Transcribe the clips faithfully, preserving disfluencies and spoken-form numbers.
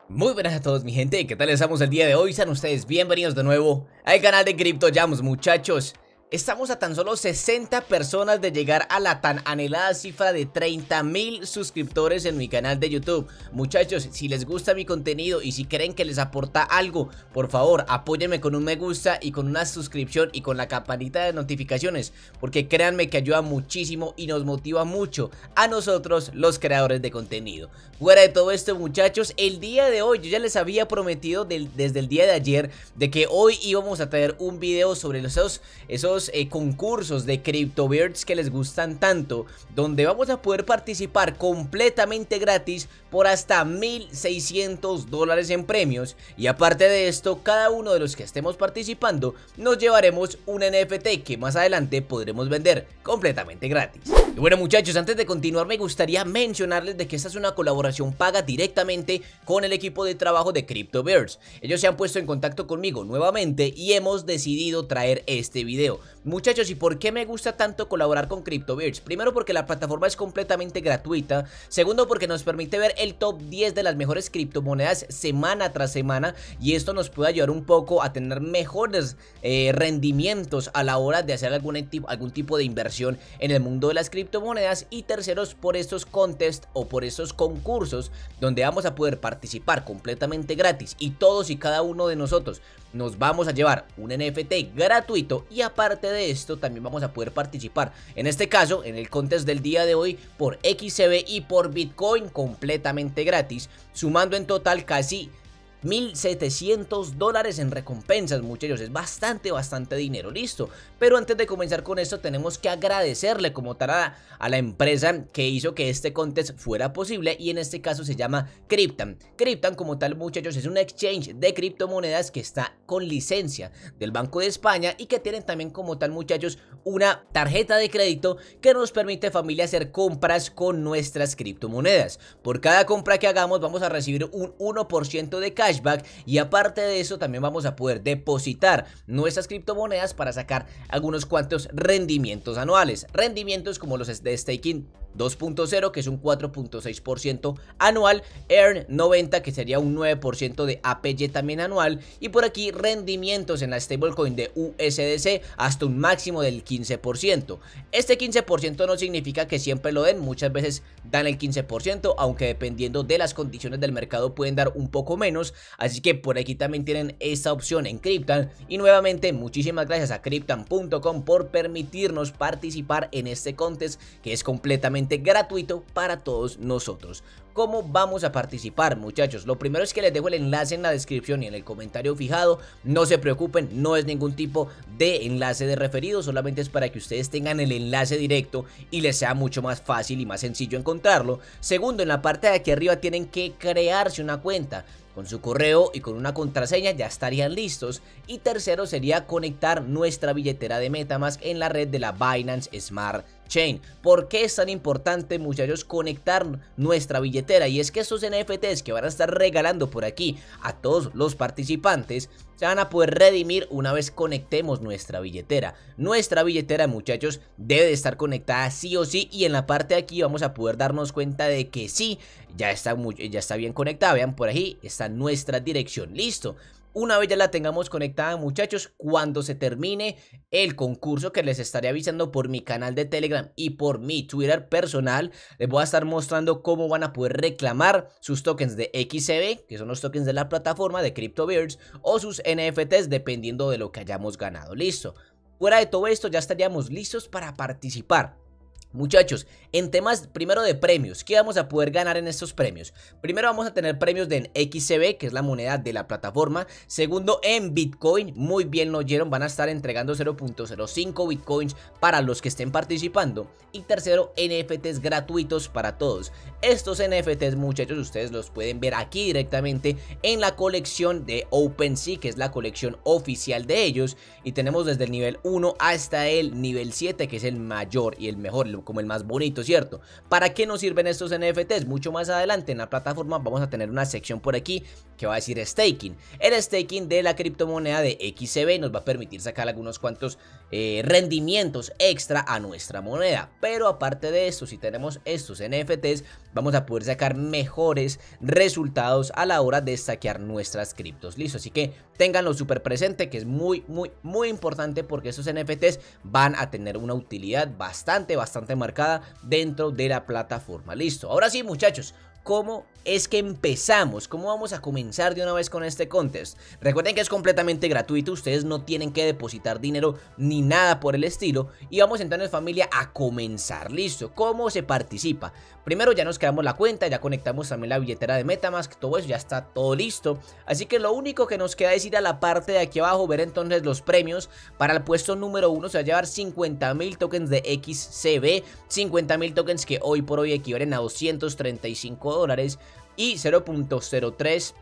Muy buenas a todos mi gente, ¿qué tal estamos el día de hoy? Sean ustedes bienvenidos de nuevo al canal de CryptoJams, muchachos. Estamos a tan solo sesenta personas de llegar a la tan anhelada cifra de treinta mil suscriptores en mi canal de YouTube. Muchachos, si les gusta mi contenido y si creen que les aporta algo, por favor apóyenme con un me gusta y con una suscripción y con la campanita de notificaciones, porque créanme que ayuda muchísimo y nos motiva mucho a nosotros los creadores de contenido. Fuera de todo esto, muchachos, el día de hoy yo ya les había prometido del, desde el día de ayer de que hoy íbamos a traer un video sobre esos, esos Eh, concursos de CryptoBirds que les gustan tanto, donde vamos a poder participar completamente gratis por hasta mil seiscientos dólares en premios. Y aparte de esto, cada uno de los que estemos participando nos llevaremos un N F T que más adelante podremos vender completamente gratis. Y bueno, muchachos, antes de continuar me gustaría mencionarles de que esta es una colaboración paga directamente con el equipo de trabajo de CryptoBirds. Ellos se han puesto en contacto conmigo nuevamente y hemos decidido traer este video. Muchachos, ¿y por qué me gusta tanto colaborar con CryptoBirds? Primero, porque la plataforma es completamente gratuita. Segundo, porque nos permite ver el top diez de las mejores criptomonedas semana tras semana, y esto nos puede ayudar un poco a tener mejores eh, rendimientos a la hora de hacer algún, algún tipo de inversión en el mundo de las criptomonedas. Y terceros, por estos contests o por estos concursos donde vamos a poder participar completamente gratis, y todos y cada uno de nosotros nos vamos a llevar un N F T gratuito. Y aparte de esto también vamos a poder participar, en este caso en el contest del día de hoy, por X C B y por Bitcoin completamente gratis, sumando en total casi mil setecientos dólares en recompensas. Muchachos, es bastante, bastante dinero, listo. Pero antes de comenzar con esto tenemos que agradecerle como tal a, a la empresa que hizo que este contest fuera posible, y en este caso se llama Cryptan. Cryptan como tal, muchachos, es un exchange de criptomonedas que está con licencia del Banco de España y que tienen también como tal, muchachos, una tarjeta de crédito que nos permite, familia, hacer compras con nuestras criptomonedas. Por cada compra que hagamos vamos a recibir un uno por ciento de cash Cashback, y aparte de eso también vamos a poder depositar nuestras criptomonedas para sacar algunos cuantos rendimientos anuales, rendimientos como los de staking dos punto cero, que es un cuatro punto seis por ciento anual, Earn noventa, que sería un nueve por ciento de A P Y también anual, y por aquí rendimientos en la stablecoin de U S D C hasta un máximo del quince por ciento. Este quince por ciento no significa que siempre lo den, muchas veces dan el quince por ciento, aunque dependiendo de las condiciones del mercado pueden dar un poco menos, así que por aquí también tienen esta opción en Cryptan. Y nuevamente muchísimas gracias a Cryptan punto com por permitirnos participar en este contest que es completamente gratuito para todos nosotros. ¿Cómo vamos a participar, muchachos? Lo primero es que les dejo el enlace en la descripción y en el comentario fijado. No se preocupen, no es ningún tipo de enlace de referido, solamente es para que ustedes tengan el enlace directo y les sea mucho más fácil y más sencillo encontrarlo. Segundo, en la parte de aquí arriba tienen que crearse una cuenta con su correo y con una contraseña, ya estarían listos. Y tercero sería conectar nuestra billetera de MetaMask en la red de la Binance Smart Chain. ¿Por qué es tan importante, muchachos, conectar nuestra billetera? Y es que estos N F Ts que van a estar regalando por aquí a todos los participantes se van a poder redimir una vez conectemos nuestra billetera. Nuestra billetera, muchachos, debe de estar conectada sí o sí, y en la parte de aquí vamos a poder darnos cuenta de que sí, ya está, muy, ya está bien conectada. Vean, por ahí está nuestra dirección, listo. Una vez ya la tengamos conectada, muchachos, cuando se termine el concurso, que les estaré avisando por mi canal de Telegram y por mi Twitter personal, les voy a estar mostrando cómo van a poder reclamar sus tokens de X C B, que son los tokens de la plataforma de CryptoBirds, o sus N F Ts dependiendo de lo que hayamos ganado. Listo. Fuera de todo esto ya estaríamos listos para participar. Muchachos, en temas primero de premios, ¿qué vamos a poder ganar en estos premios? Primero vamos a tener premios de X C B, que es la moneda de la plataforma. Segundo, en Bitcoin, muy bien lo oyeron, van a estar entregando cero punto cero cinco Bitcoins para los que estén participando. Y tercero, N F Ts gratuitos para todos. Estos N F Ts, muchachos, ustedes los pueden ver aquí directamente en la colección de OpenSea, que es la colección oficial de ellos. Y tenemos desde el nivel uno hasta el nivel siete, que es el mayor y el mejor, el el, como el más bonito, ¿cierto? ¿Para qué nos sirven estos N F Ts? Mucho más adelante en la plataforma vamos a tener una sección por aquí que va a decir staking. El staking de la criptomoneda de X C B nos va a permitir sacar algunos cuantos eh, rendimientos extra a nuestra moneda. Pero aparte de esto, si tenemos estos N F Ts, vamos a poder sacar mejores resultados a la hora de stackear nuestras criptos. Listo, así que ténganlo súper presente, que es muy, muy, muy importante, porque estos N F Ts van a tener una utilidad bastante, bastante marcada dentro de la plataforma. Listo, ahora sí, muchachos, ¿cómo es que empezamos? ¿Cómo vamos a comenzar de una vez con este contest? Recuerden que es completamente gratuito, ustedes no tienen que depositar dinero ni nada por el estilo. Y vamos entonces, familia, a comenzar. Listo, ¿cómo se participa? Primero ya nos creamos la cuenta, ya conectamos también la billetera de MetaMask, todo eso ya está todo listo. Así que lo único que nos queda es ir a la parte de aquí abajo, ver entonces los premios. Para el puesto número uno se va a llevar cincuenta mil tokens de X C B, cincuenta mil tokens que hoy por hoy equivalen a doscientos treinta y cinco dólares y cero punto cero tres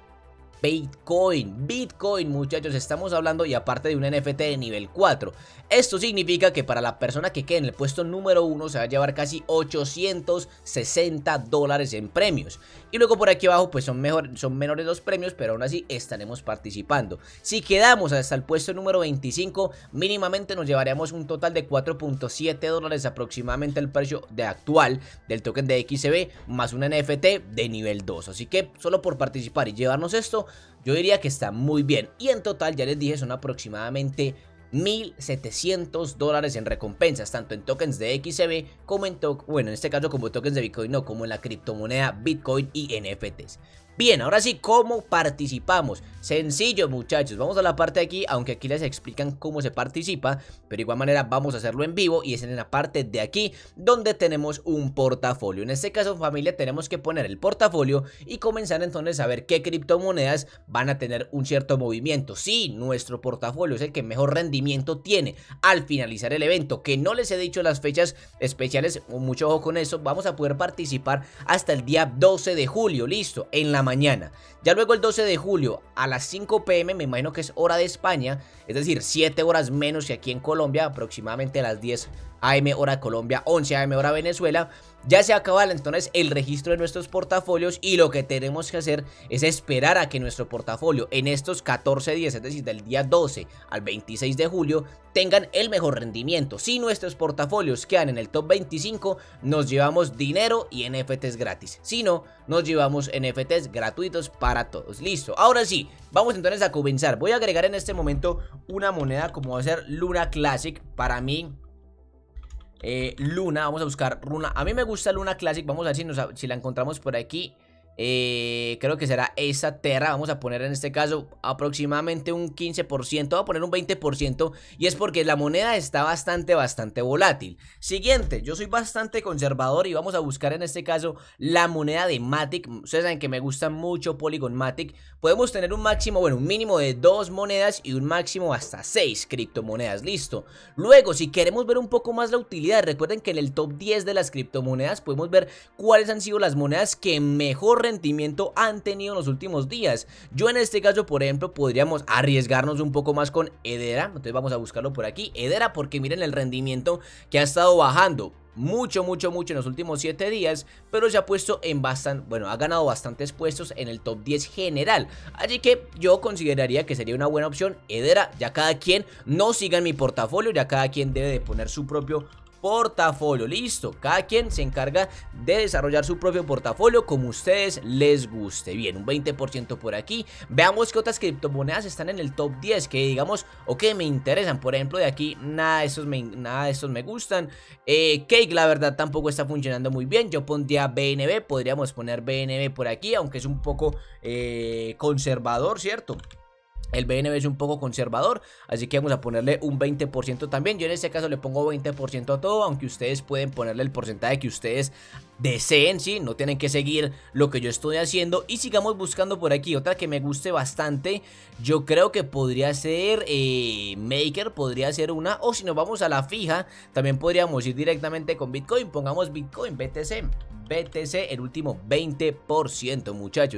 Bitcoin. Bitcoin, muchachos, estamos hablando, y aparte de un N F T de nivel cuatro. Esto significa que para la persona que quede en el puesto número uno se va a llevar casi ochocientos sesenta dólares en premios. Y luego por aquí abajo pues son, mejor, son menores los premios, pero aún así estaremos participando. Si quedamos hasta el puesto número veinticinco, mínimamente nos llevaríamos un total de cuatro punto siete dólares aproximadamente el precio de actual del token de X C B, más un N F T de nivel dos. Así que solo por participar y llevarnos esto, yo diría que está muy bien. Y en total, ya les dije, son aproximadamente mil setecientos dólares en recompensas, tanto en tokens de X C B como en to bueno, en este caso como tokens de Bitcoin, no, como en la criptomoneda Bitcoin y N F Ts. Bien, ahora sí, ¿cómo participamos? Sencillo, muchachos, vamos a la parte de aquí, aunque aquí les explican cómo se participa, pero de igual manera vamos a hacerlo en vivo, y es en la parte de aquí donde tenemos un portafolio. En este caso, familia, tenemos que poner el portafolio y comenzar entonces a ver qué criptomonedas van a tener un cierto movimiento. Si nuestro portafolio es el que mejor rendimiento tiene al finalizar el evento, que no les he dicho las fechas especiales, mucho ojo con eso, vamos a poder participar hasta el día doce de julio, listo, en la mañana. Ya luego el doce de julio a las cinco p m, me imagino que es hora de España, es decir, siete horas menos que aquí en Colombia, aproximadamente a las diez a m hora Colombia, once a m hora Venezuela, ya se acaba entonces el registro de nuestros portafolios, y lo que tenemos que hacer es esperar a que nuestro portafolio en estos catorce días, es decir, del día doce al veintiséis de julio, tengan el mejor rendimiento. Si nuestros portafolios quedan en el top veinticinco, nos llevamos dinero y N F Ts gratis. Si no, nos llevamos N F Ts gratuitos para todos. Listo, ahora sí, vamos entonces a comenzar. Voy a agregar en este momento una moneda como va a ser Luna Classic. Para mí, Eh, Luna, vamos a buscar Luna. A mí me gusta Luna Classic, vamos a ver si, nos, si la encontramos por aquí. eh, Creo que será esa Terra. Vamos a poner en este caso aproximadamente un quince por ciento. Voy a poner un veinte por ciento, y es porque la moneda está bastante, bastante volátil. Siguiente, yo soy bastante conservador y vamos a buscar en este caso la moneda de Matic. Ustedes saben que me gusta mucho Polygon Matic. Podemos tener un máximo, bueno, un mínimo de dos monedas y un máximo hasta seis criptomonedas. Listo. Luego, si queremos ver un poco más la utilidad, recuerden que en el top diez de las criptomonedas podemos ver cuáles han sido las monedas que mejor rendimiento han tenido en los últimos días. Yo en este caso, por ejemplo, podríamos arriesgarnos un poco más con Hedera. Entonces vamos a buscarlo por aquí, Hedera, porque miren el rendimiento que ha estado bajando mucho, mucho, mucho en los últimos siete días, pero se ha puesto en bastante, bueno, ha ganado bastantes puestos en el top diez general, así que yo consideraría que sería una buena opción Hedera. Ya cada quien, no sigan mi portafolio, ya cada quien debe de poner su propio portafolio. Listo, cada quien se encarga de desarrollar su propio portafolio como ustedes les guste. Bien, un veinte por ciento por aquí. Veamos que otras criptomonedas están en el top diez que digamos o que me interesan. Por ejemplo, de aquí nada de estos me, nada de estos me gustan. eh, Cake la verdad tampoco está funcionando muy bien. Yo pondría B N B, podríamos poner B N B por aquí, aunque es un poco eh, conservador, ¿cierto? El B N B es un poco conservador, así que vamos a ponerle un veinte por ciento también. Yo en este caso le pongo veinte por ciento a todo, aunque ustedes pueden ponerle el porcentaje que ustedes deseen, ¿sí? No tienen que seguir lo que yo estoy haciendo. Y sigamos buscando por aquí otra que me guste bastante. Yo creo que podría ser eh, Maker, podría ser una. O si nos vamos a la fija, también podríamos ir directamente con Bitcoin. Pongamos Bitcoin, B T C, B T C, el último veinte por ciento, muchachos.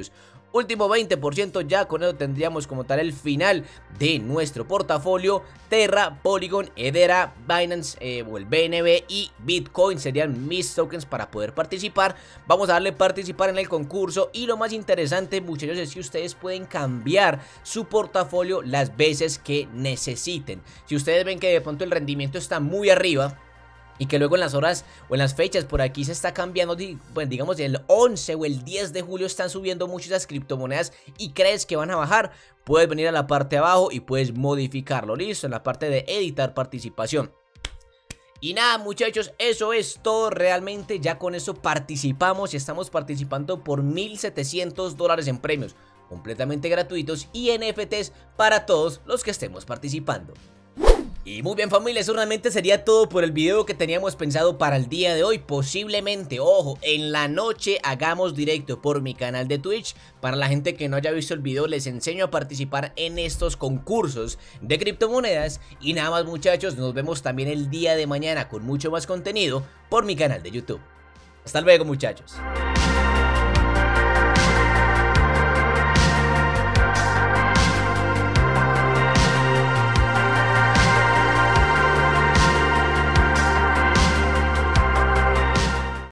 Último veinte por ciento, ya con eso tendríamos como tal el final de nuestro portafolio. Terra, Polygon, Hedera, Binance eh, o el B N B y Bitcoin serían mis tokens para poder participar. Vamos a darle participar en el concurso y lo más interesante, muchachos, es que ustedes pueden cambiar su portafolio las veces que necesiten. Si ustedes ven que de pronto el rendimiento está muy arriba y que luego en las horas o en las fechas por aquí se está cambiando, bueno, digamos el once o el diez de julio están subiendo muchas criptomonedas y crees que van a bajar, puedes venir a la parte de abajo y puedes modificarlo, listo, en la parte de editar participación. Y nada, muchachos, eso es todo realmente. Ya con eso participamos y estamos participando por mil setecientos dólares en premios completamente gratuitos y N F Ts para todos los que estemos participando. Y muy bien, familia, eso realmente sería todo por el video que teníamos pensado para el día de hoy. Posiblemente, ojo, en la noche hagamos directo por mi canal de Twitch. Para la gente que no haya visto el video, les enseño a participar en estos concursos de criptomonedas. Y nada más, muchachos, nos vemos también el día de mañana con mucho más contenido por mi canal de YouTube. Hasta luego, muchachos.